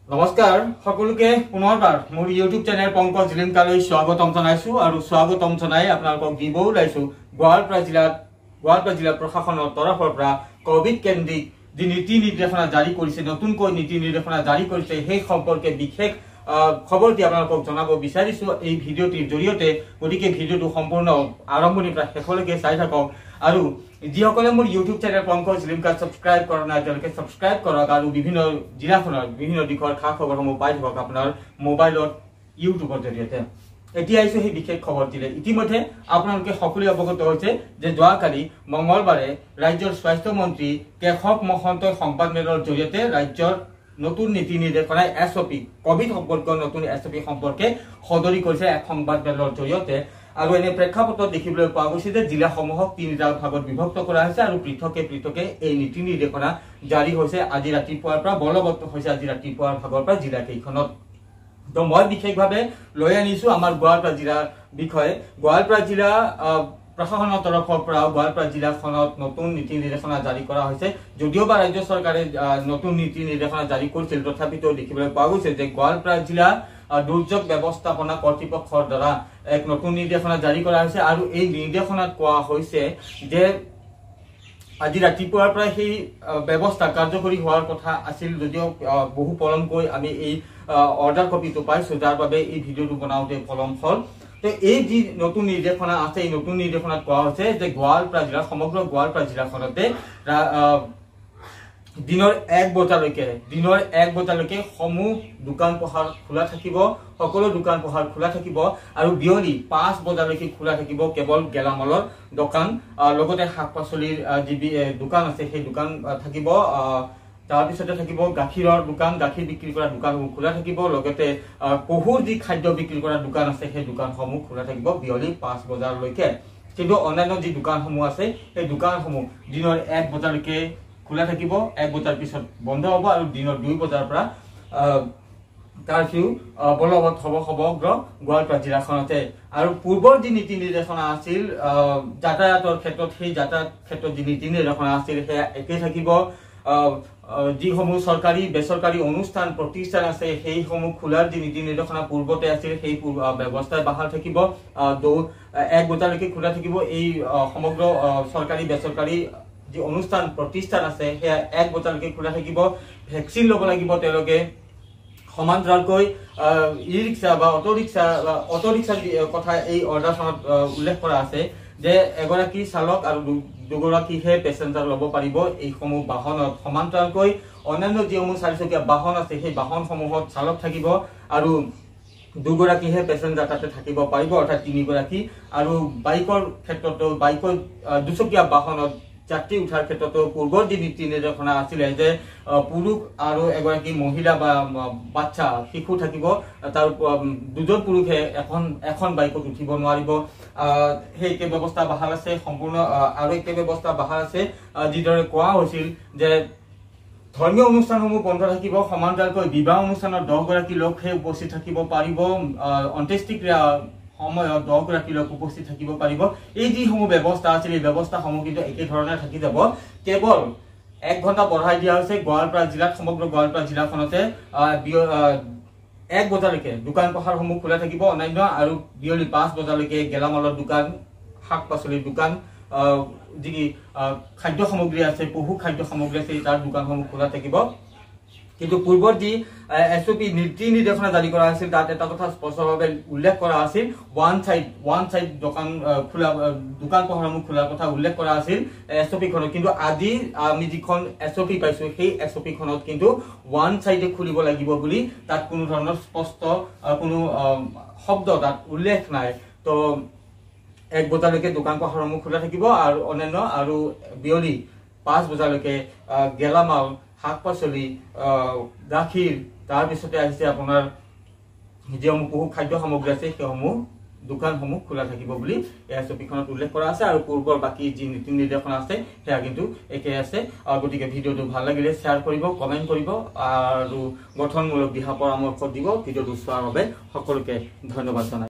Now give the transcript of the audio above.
নমস্কাৰ সকলোকে পুনৰবাৰ মোৰ ইউটিউব চেনেল পংকজ জিলিমকালৈ স্বাগতম জনাইছো আৰু স্বাগতম জনাই আপোনালোকক দিব ওলাইছো গোৱালপাৰা জিলা প্ৰশাসনৰ তৰফৰ পৰা কোভিড কেন্দ্ৰিক যি নীতি নিৰ্দেশনা জাৰি কৰিছে নতুনকৈ নীতি নিৰ্দেশনা জাৰি কৰিছে সেই সম্পৰ্কে বিশেষ খবৰ দি আপোনালোকক জনাব বিচাৰিছো এই ভিডিঅ'টিৰ জৰিয়তে গতিকে ভিডিঅ'টো সম্পূৰ্ণ আৰম্ভণিৰ পৰা শেষলৈকে চাই থাকক আৰু যিসকলে মোৰ ইউটিউব চেনেল পংকজ জিলিমকা সাবস্ক্ৰাইব কৰা নাই তেওঁলোকে সাবস্ক্ৰাইব কৰক আৰু বিভিন্ন জিলাখনৰ বিভিন্ন দিশৰ খা খবৰসমূহ পাই থাকক আপোনাৰ মোবাইলত ইউটিউবৰ জৰিয়তে এতিয়া আইছো সেই বিশেষ খবৰ দিলে ইতিমধ্যে আপোনালোকে সকলোৱে অৱগত হৈছে যে যোৱাকালি মঙ্গলবাৰে ৰাজ্যৰ স্বাস্থ্য মন্ত্ৰী কেশৱ মহন্তই সংবাদমেলৰ জৰিয়তে ৰাজ্যৰ নতুন নীতি নিৰ্দেশনা এছঅপি কোভিড সম্পৰ্কীয় নতুন এছঅপি সম্পৰ্কে সদৰি কৰিছে এক সংবাদমেলৰ জৰিয়তে আৰু এনে প্ৰেক্ষাপটত দেখিবলৈ পোৱা গৈছে যে জিলাসমূহক তিনিটা ভাগত বিভক্ত কৰা হৈছে আৰু পৃথকে এই নীতি নিৰ্দেশনা জাৰি হৈছে আজি ৰাতিপুৱাৰ পৰা বলবৎ হৈছে আজি ৰাতিপুৱাৰ ভাগৰ পৰা জিলা কেইখনত তো মই বিশেষভাৱে লৈ আনিছো আমাৰ গোৱালপাৰা জিলাৰ বিষয়ে গোৱালপাৰা জিলা প্ৰশাসনৰ তৰফৰ পৰা গোৱালপাৰা জিলাখনত নতুন নীতি নিৰ্দেশনা জাৰি কৰা হৈছে যদিও বা ৰাজ্য চৰকাৰে নতুন নীতি নিৰ্দেশনা জাৰি কৰিছিল তথাপিতো দেখিবলৈ পোৱা গৈছে যে গোৱালপাৰা জিলা দুৰ্যোগ ব্যৱস্থাপনা কৰ্তৃপক্ষৰ দ্বাৰা এক নতুন নিৰ্দেশনা জাৰি কৰা হৈছে আৰু এই নিৰ্দেশনাত কোৱা হৈছে যে আজি ৰাতিপুৱাৰ পৰা সেই ব্যৱস্থা কাৰ্যকৰী হোৱাৰ কথা আছিল যদিও বহু পলমকৈ আমি এই অৰ্ডাৰ কপিটো পাইছো যাৰ বাবে এই ভিডিঅ'টো বনাওঁতে পলম হ'ল তো এই যি নতুন নিৰ্দেশনা আছে এই নতুন নিৰ্দেশনাত কোৱা হৈছে যে গোৱালপাৰা জিলা সমগ্ৰ গোৱালপাৰা জিলাখনতে দিনৰ 1 বজালৈকে সমূহ দোকান পোহাৰ খোলা থাকিব সকলো দোকান পোহাৰ খোলা থাকিব আৰু বিয়লি 5 বজালৈকে খোলা থাকিব কেৱল গেলামালৰ দোকান লগতে শাক-পাচলিৰ যি দোকান আছে সেই দোকান থাকিব তাৰ পিছতে থাকিব গাখীৰৰ দোকান গাখীৰ বিক্ৰী কৰা দোকানসমূহ খোলা থাকিব লগতে পহুৰ যি খাদ্য বিক্ৰী কৰা দোকান আছে সেই দোকানসমূহ খোলা থাকিব বিয়লি 5 বজালৈকে কিন্তু অন্যান্য যি দোকানসমূহ আছে সেই দোকানসমূহ দিনৰ 1 বজালৈকে খোলা থাকিব 1 বজাৰ পিছত বন্ধ হ'ব আৰু দিনৰ 2 বজাৰ পৰা কাৰফিউ বলবৎ হ'ব সমগ্ৰ গোৱালপাৰা জিলাখনতে আৰু পূৰ্বৰ যি নীতি নিৰ্দেশনা আছিল যাতায়াতৰ ক্ষেত্ৰত সেই যাতায়াত ক্ষেত্ৰত যি নীতি নিৰ্দেশনা আছিল সেয়া একে থাকিব যিসমূহ চৰকাৰী বেচৰকাৰী অনুষ্ঠান প্ৰতিষ্ঠান আছে সেইসমূহ খোলাৰ যি নীতি নিৰ্দেশনা পূৰ্বতে আছিল সেই ব্যৱস্থা বাহাল থাকিব 1 বজালৈকে খোলা থাকিব এই সমগ্ৰ চৰকাৰী বেচৰকাৰী যি অনুষ্ঠান প্ৰতিষ্ঠান আছে সেয়া 1 বজালৈকে খোলা থাকিব ভ্যাকচিন ল'ব লাগিব তেওঁলোকে সমান্তৰালকৈ ই-ৰিক্সা বা অটো-ৰিক্সাৰ কথা এই অৰ্ডাৰখনত উল্লেখ কৰা আছে যে এগৰাকী চালক আৰু দুগৰাকীহে পেছেঞ্জাৰ ল'ব পাৰিব এই সমূহ বাহনত সমান্তৰালকৈ অন্যান্য যিসমূহ চাৰিচকীয়া বাহন আছে সেই বাহনসমূহত চালক থাকিব আৰু দুগৰাকীহে পেছেঞ্জাৰ তাতে থাকিব পাৰিব অৰ্থাৎ 3 গৰাকী আৰু বাইকৰ ক্ষেত্ৰতো দুচকীয়া বাহনত যাত্ৰী উঠাৰ ক্ষেত্ৰতো পূৰ্বৰ যি নীতি নিৰ্দেশনা আছিলে যে পুৰুষ আৰু এগৰাকী মহিলা বা বাচ্চা শিশু থাকিব তাৰ দুজন পুৰুষে এখন বাইকত উঠিব নোৱাৰিব সেই একে ব্যৱস্থা বাহাল আছে সম্পূৰ্ণ আৰু একে ব্যৱস্থা বাহাল আছে যিদৰে কোৱা হৈছিল যে ধৰ্মীয় অনুষ্ঠানসমূহ বন্ধ থাকিব সমান্তৰালকৈ বিবাহ অনুষ্ঠানত 10 গৰাকী লোকহে উপস্থিত থাকিব পাৰিব অন্ত্যেষ্টিক্ৰিয়া সময়ত 10 গৰাকী লোক উপস্থিত থাকিব পাৰিব এই যিসমূহ ব্যৱস্থা আছিল এই ব্যৱস্থাসমূহ কিন্তু একে ধৰণে থাকি যাব কেৱল 1 ঘণ্টা বঢ়াই দিয়া হৈছে গোৱালপাৰা জিলাত সমগ্ৰ গোৱালপাৰা জিলাখনতে 1 বজালৈকে দোকান পোহাৰসমূহ খোলা থাকিব অন্যান্য আৰু বিয়লি 5 বজালৈকে গেলামালৰ দোকান শাক-পাচলিৰ দোকান যি খাদ্য সামগ্ৰী আছে পহু খাদ্য সামগ্ৰী আছে তাৰ দোকানসমূহ খোলা থাকিব কিন্তু পূৰ্বৰ যি এছঅপি নীতি নিৰ্দেশনা জাৰি কৰা আছিল তাত এটা কথা স্পষ্টভাৱে উল্লেখ কৰা আছিল ওৱান সাইড দোকান পোহাৰসমূহ খোলাৰ কথা উল্লেখ কৰা আছিল এছঅপি খনত কিন্তু আজি আমি যিখন এছঅপি পাইছো সেই এছঅপি খনত কিন্তু ওৱান সাইডে খুলিব লাগিব বুলি তাত কোনো ধৰণৰ স্পষ্ট কোনো শব্দ তাত উল্লেখ নাই তো 1 বজালৈকে দোকান পোহাৰসমূহ খোলা থাকিব আৰু অন্যান্য আৰু বিয়লি 5 বজালৈকে গেলামাল শাক-পাচলি গাখীৰ তাৰ পিছতে আহিছে আপোনাৰ যিসমূহ বহু খাদ্য সামগ্ৰী আছে সেইসমূহ দোকানসমূহ খোলা থাকিব বুলি এছঅপিখনত উল্লেখ কৰা আছে আৰু পূৰ্বৰ বাকি যি নীতি নিৰ্দেশনা আছে সেয়া কিন্তু একে আছে গতিকে ভিডিঅ'টো ভাল লাগিলে শ্বেয়াৰ কৰিব কমেন্ট কৰিব আৰু গঠনমূলক দিহা পৰামৰ্শ দিব ভিডিঅ'টো চোৱাৰ বাবে সকলোকে ধন্যবাদ জনাই